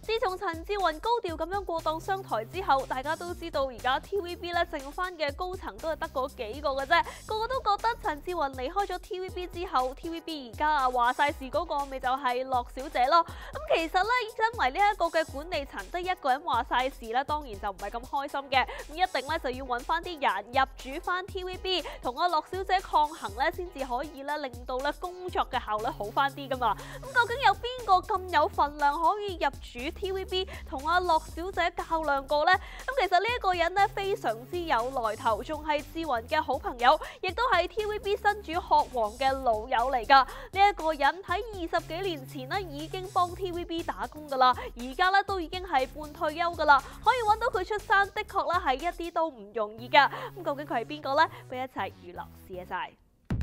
自從陳志雲高調咁樣過檔商台之後，大家都知道而家 TVB 咧剩翻嘅高層都係得嗰幾個嘅啫，個個都覺得陳志雲離開咗 TVB 之後 ，TVB 而家話晒事嗰個咪就係樂小姐咯。咁其實咧，因為呢一個嘅管理層得一個人話晒事咧，當然就唔係咁開心嘅。咁一定咧就要揾翻啲人入主翻 TVB， 同阿樂小姐抗衡咧，先至可以咧令到咧工作嘅效率好翻啲噶嘛。咁究竟有邊個咁有份量可以入主 TVB 同阿樂小姐較量過呢？咁其實呢一個人咧非常之有來頭，仲係志雲嘅好朋友，亦都係 TVB 新主學王嘅老友嚟噶。呢一個人喺20幾年前咧已經幫 TVB 打工噶啦，而家咧都已經係半退休噶啦，可以揾到佢出山，的確咧係一啲都唔容易噶。咁究竟佢係邊個呢？不如一齊娛樂試一晒。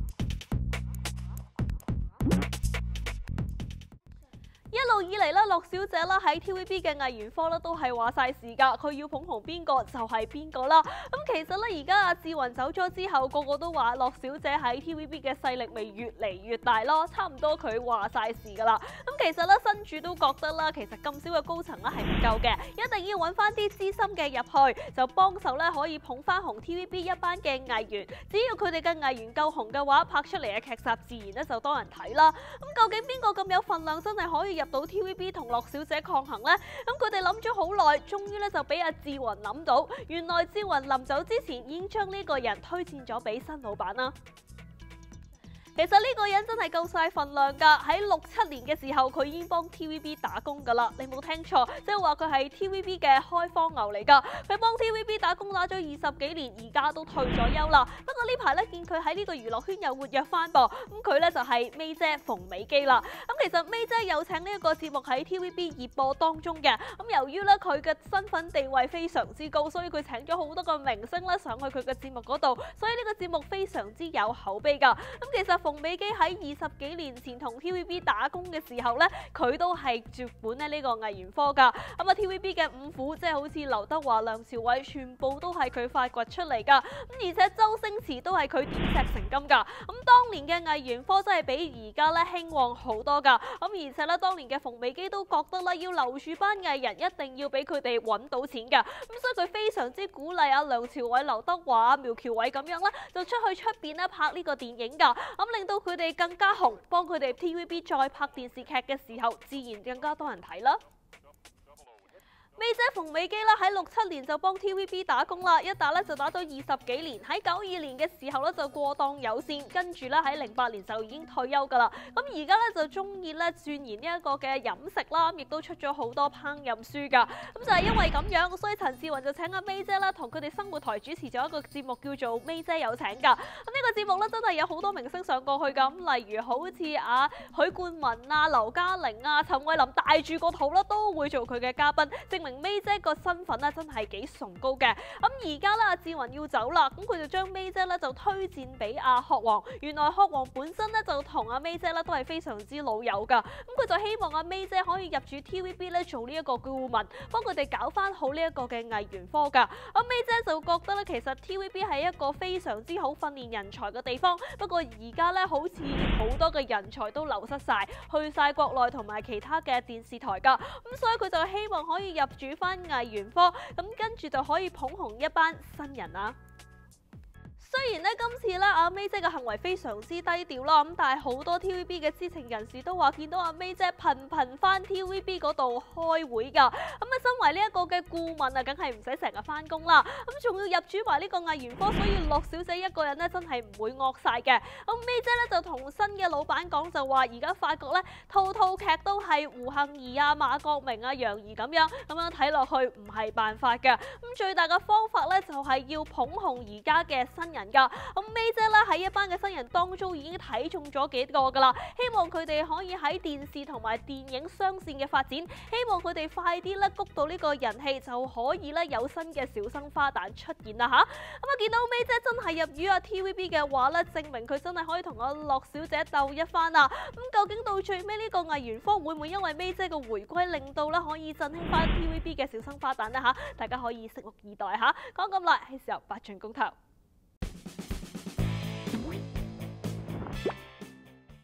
一路以嚟咧，樂小姐啦喺 TVB 嘅藝員科咧都係話晒事㗎，佢要捧紅邊個就係邊個啦。咁其實咧，而家阿志雲走咗之後，個個都話樂小姐喺 TVB 嘅勢力咪越嚟越大咯，差唔多佢話晒事㗎啦。咁其實咧，新主都覺得啦，其實咁少嘅高層咧係唔夠嘅，一定要揾翻啲資深嘅入去，就幫手咧可以捧翻紅 TVB 一班嘅藝員。只要佢哋嘅藝員夠紅嘅話，拍出嚟嘅劇集自然咧就多人睇啦。咁究竟邊個咁有份量，真係可以入到 TVB 同樂小姐抗衡呢？咁佢哋諗咗好耐，終於咧就俾阿志雲諗到，原來志雲臨走之前已經將呢個人推薦咗俾新老闆啦。其實呢個人真係夠晒份量㗎，喺67年嘅時候佢已經幫 TVB 打工㗎啦，你冇聽錯，即係話佢係 TVB 嘅開荒牛嚟㗎。佢幫 TVB 打工打咗20幾年，而家都退咗休啦。不過呢排咧見佢喺呢個娛樂圈又活躍翻噃，咁佢咧就係 May 姐馮美姬啦。咁其實 May 姐有請呢一個節目喺 TVB 熱播當中嘅，咁由於咧佢嘅身份地位非常之高，所以佢請咗好多個明星咧上去佢嘅節目嗰度，所以呢個節目非常之有口碑㗎。咁其實馮美姬喺20幾年前同 TVB 打工嘅時候咧，佢都係接管咧呢個藝員科㗎。咁啊 TVB 嘅五虎，即係好似劉德華、梁朝偉，全部都係佢發掘出嚟㗎。咁而且周星馳都係佢點石成金㗎。咁當年嘅藝員科真係比而家咧興旺好多㗎。咁而且咧當年嘅馮美姬都覺得啦，要留住班藝人，一定要俾佢哋揾到錢㗎。咁所以佢非常之鼓勵阿梁朝偉、劉德華、苗僑偉咁樣咧，就出邊咧拍呢個電影㗎。咁令到佢哋更加紅，幫佢哋 TVB 再拍電視劇嘅時候，自然更加多人睇啦。May 姐馮美姬啦，喺67年就幫 TVB 打工啦，一打咧就打咗20幾年，喺92年嘅時候咧就過檔有線，跟住咧喺08年就已經退休噶啦。咁而家咧就中意咧鑽研呢一個嘅飲食啦，亦都出咗好多烹飪書噶。咁就係因為咁樣，所以陳志雲就請阿 May 姐啦，同佢哋生活台主持咗一個節目叫做 May 姐有請噶。咁呢個節目咧真係有好多明星上過去噶，咁例如好似許冠文啊、劉嘉玲啊、陳慧琳大住個肚啦，都會做佢嘅嘉賓，證明 May 姐個身份咧真係幾崇高嘅。咁而家咧阿志雲要走啦，咁佢就將 May 姐咧就推薦俾阿學王。原來學王本身咧就同阿 May 姐咧都係非常之老友噶，咁佢就希望阿 May 姐可以入主 TVB 咧做呢一個顧問，幫佢哋搞翻好呢一個嘅藝員科噶。阿 May 姐就覺得咧，其實 TVB 係一個非常之好訓練人才嘅地方，不過而家咧好似好多嘅人才都流失晒，去晒國內同埋其他嘅電視台噶，咁所以佢就希望可以入主翻藝員科，咁跟住就可以捧紅一班新人啦。雖然咧今次咧阿 May 姐嘅行為非常之低調啦，咁但係好多 TVB 嘅知情人士都話見到阿 May 姐頻翻 TVB 嗰度開會㗎。咁啊，身為呢一個嘅顧問啊，梗係唔使成日翻工啦。咁仲要入主埋呢個藝員科，所以樂小姐一個人咧真係唔會惡晒嘅。咁 May 姐咧就同新嘅老闆講就話，而家發覺咧套劇都係胡杏兒啊、馬國明啊、楊怡咁樣睇落去唔係辦法嘅。咁最大嘅方法咧就係要捧紅而家嘅新人。咁 May 姐咧喺一班嘅新人當中已經睇中咗幾個噶啦，希望佢哋可以喺電視同埋電影雙線嘅發展，希望佢哋快啲咧谷到呢個人氣，就可以咧有新嘅小生花旦出現啦吓。咁啊見到 May 姐真係入主TVB 嘅話咧，證明佢真係可以同阿樂小姐鬥一番啊！咁究竟到最尾呢個藝員科會唔會因為 May 姐嘅回歸，令到咧可以振興翻 TVB 嘅小生花旦呢吓？大家可以拭目以待吓。講咁耐，係時候八進公投。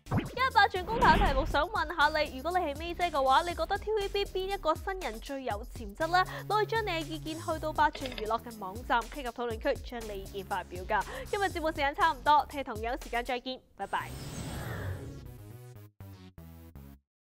100轉公投題目想問下你，如果你係May姐嘅話，你覺得 TVB 邊一個新人最有潛質呢？攞去將你嘅意見去到8轉娛樂嘅網站，click入討論區將你意見發表㗎。今日節目時間差唔多，聽日同樣時間再見，拜拜。